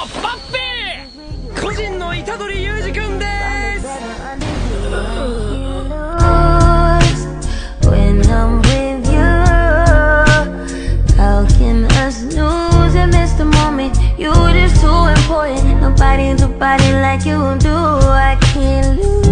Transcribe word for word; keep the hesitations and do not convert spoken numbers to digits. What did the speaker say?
パッピー個人の虎杖裕二くんです。 When I'm with you, how can us lose and miss the moment? You just too important. Nobody do body like you do. I can't lose.